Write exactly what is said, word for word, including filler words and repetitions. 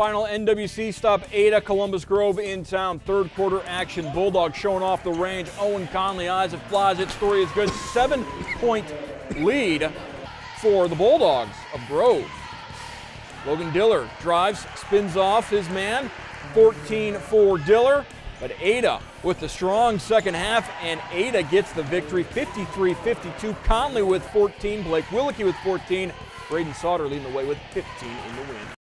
Final N W C stop, Ada, Columbus Grove in town. Third quarter action. Bulldogs showing off the range. Owen Conley, eyes of flies. Its story is good. Seven point lead for the Bulldogs of Grove. Logan Diller drives, spins off his man. fourteen for Diller. But Ada with the strong second half, and Ada gets the victory, fifty-three fifty-two. Conley with fourteen, Blake Willicke with fourteen. Braden Sauter leading the way with fifteen in the win.